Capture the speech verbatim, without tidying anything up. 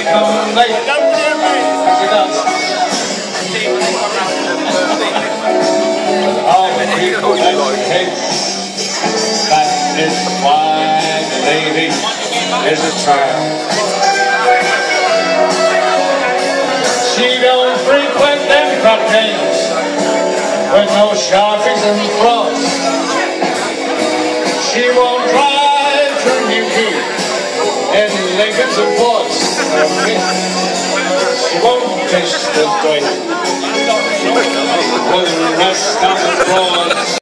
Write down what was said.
come late. As he does. All the people hate. That is why the lady is a child. She don't frequent them cocktails with no sharpies and frauds. She won't drive to Newquay in Lincoln's and Fords. She won't kiss the drink with the rest of the frauds.